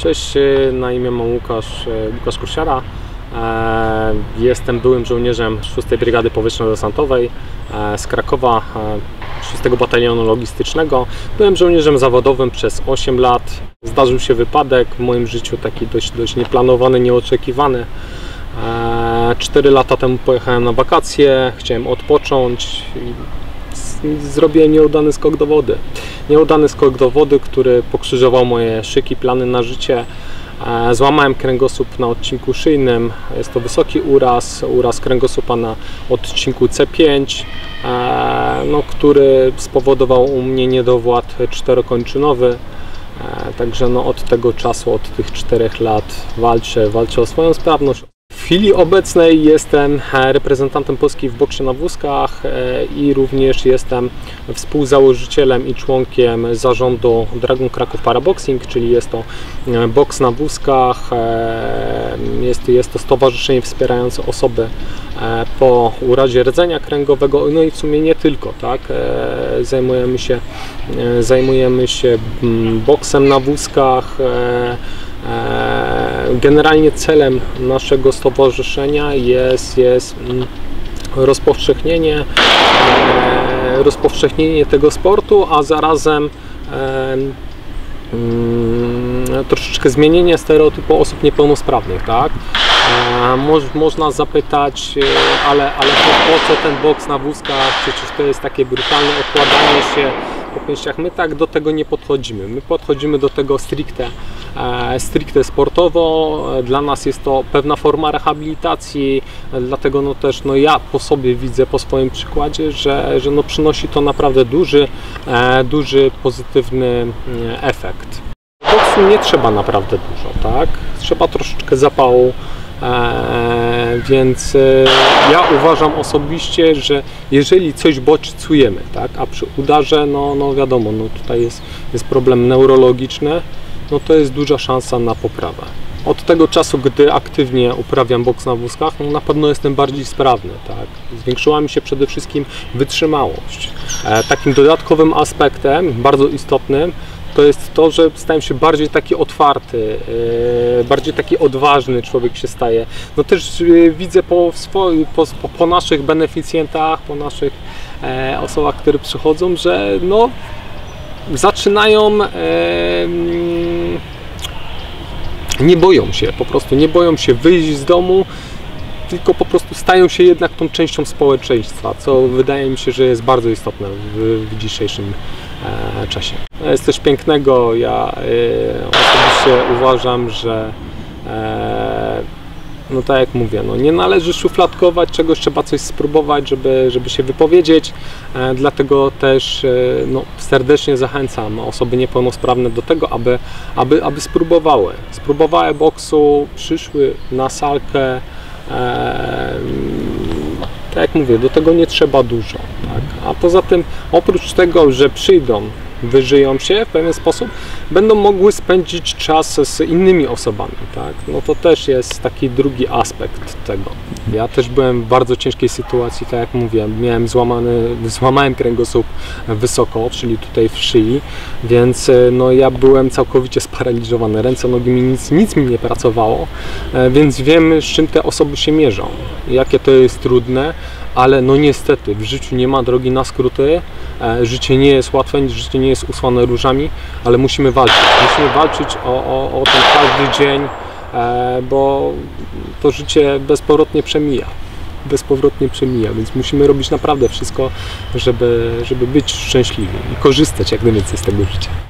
Cześć, na imię mam Łukasz Kursiara. Jestem byłym żołnierzem 6. Brygady Powietrzno-Desantowej z Krakowa, 6. Batalionu Logistycznego. Byłem żołnierzem zawodowym przez 8 lat. Zdarzył się wypadek w moim życiu, taki dość nieplanowany, nieoczekiwany. 4 lata temu pojechałem na wakacje, chciałem odpocząć i zrobiłem nieudany skok do wody. Nieudany skok do wody, który pokrzyżował moje szyki, plany na życie. Złamałem kręgosłup na odcinku szyjnym. Jest to wysoki uraz kręgosłupa na odcinku C5, który spowodował u mnie niedowład czterokończynowy. Także od tego czasu, od tych 4 lat walczę o swoją sprawność. W chwili obecnej jestem reprezentantem Polski w boksie na wózkach i również jestem współzałożycielem i członkiem zarządu Dragon Kraków Paraboxing, czyli jest to boks na wózkach, jest to stowarzyszenie wspierające osoby po urazie rdzenia kręgowego, no i w sumie nie tylko, tak? Zajmujemy się boksem na wózkach. Generalnie celem naszego stowarzyszenia jest rozpowszechnienie tego sportu, a zarazem troszeczkę zmienienie stereotypu osób niepełnosprawnych, tak? Można zapytać, ale po co ten boks na wózkach? Przecież to jest takie brutalne okładanie się po pięściach. My tak do tego nie podchodzimy. My podchodzimy do tego stricte sportowo. Dla nas jest to pewna forma rehabilitacji, dlatego też ja po sobie widzę, po swoim przykładzie, że przynosi to naprawdę duży pozytywny efekt. Boksu nie trzeba naprawdę dużo, tak? Trzeba troszeczkę zapału. Więc ja uważam osobiście, że jeżeli coś bodźcujemy, tak, a przy udarze, wiadomo, tutaj jest problem neurologiczny, to jest duża szansa na poprawę. Od tego czasu, gdy aktywnie uprawiam boks na wózkach, na pewno jestem bardziej sprawny, tak. Zwiększyła mi się przede wszystkim wytrzymałość. Takim dodatkowym aspektem, bardzo istotnym, to jest to, że stałem się bardziej taki otwarty, bardziej taki odważny człowiek się staje. Też widzę po naszych beneficjentach, po naszych osobach, które przychodzą, że zaczynają, nie boją się, po prostu nie boją się wyjść z domu, tylko po prostu stają się jednak tą częścią społeczeństwa, co wydaje mi się, że jest bardzo istotne w dzisiejszym czasie. Jest coś pięknego. Ja osobiście uważam, że tak jak mówię, nie należy szufladkować czegoś, trzeba coś spróbować, żeby się wypowiedzieć. Dlatego też serdecznie zachęcam osoby niepełnosprawne do tego, aby spróbowały boksu, przyszły na salkę. Tak jak mówię, do tego nie trzeba dużo, tak? A poza tym, oprócz tego, że przyjdą, wyżyją się w pewien sposób, będą mogły spędzić czas z innymi osobami, tak? To też jest taki drugi aspekt tego. Ja też byłem w bardzo ciężkiej sytuacji, tak jak mówię, złamałem kręgosłup wysoko, czyli tutaj w szyi, więc ja byłem całkowicie sparaliżowany, ręce, nogi nic mi nie pracowało, więc wiem, z czym te osoby się mierzą, jakie to jest trudne, ale niestety w życiu nie ma drogi na skróty, życie nie jest łatwe, życie nie jest usłane różami, ale musimy walczyć. Musimy walczyć o ten każdy dzień, bo to życie bezpowrotnie przemija, więc musimy robić naprawdę wszystko, żeby być szczęśliwi i korzystać jak najwięcej z tego życia.